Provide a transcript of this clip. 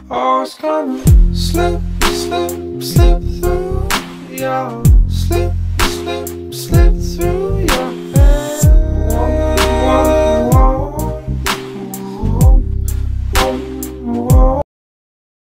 Oh, it's gonna slip, slip, slip through. Yeah, slip, slip, slip.